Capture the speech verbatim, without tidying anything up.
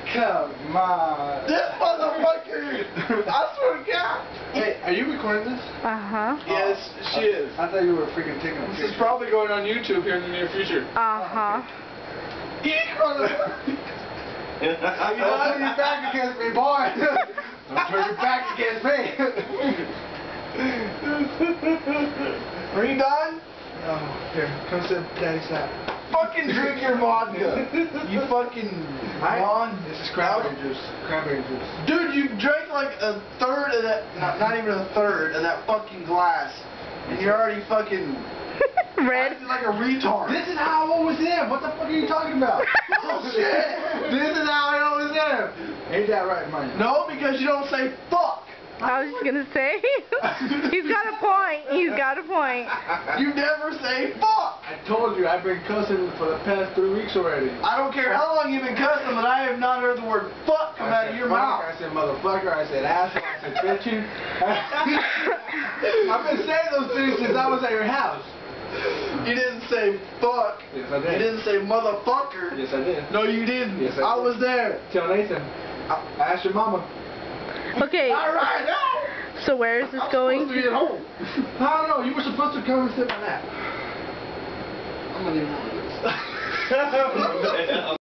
Come on. This motherfucker! I swear to God! Hey, are you recording this? Uh-huh. Yes, she is. I thought you were freaking taking a This picture. is probably going on YouTube here in the near future. Uh-huh. Don't turn your back against me, boy. Don't turn your back against me. Are you done? Oh, here, come sit daddy's lap. Fucking drink your vodka. You fucking mon. This is cranberry juice. Cranberry juice. Dude, you drank like a third of that, not, not even a third of that fucking glass. And you're already fucking Red. acting like a retard. This is how I always am. What the fuck are you talking about? Oh shit! This is how I always am. Ain't that right, Mike? No, because you don't say fuck. I was just gonna say. He's got a point. He's got a point. You never say fuck. I told you, I've been cussing for the past three weeks already. I don't care how long you've been cussing, but I have not heard the word fuck come I out of said your fuck, mouth. I said motherfucker, I said asshole, I said bitchin'. I've been saying those things since I was at your house. You didn't say fuck. Yes, I did. You didn't say motherfucker. Yes, I did. No, you didn't. Yes, I I did. was there. Tell Nathan. I, I asked your mama. Okay, All right, now. so where is this I'm going? supposed to be at home. I don't know. You were supposed to come and sit in my lap. I'm gonna leave this.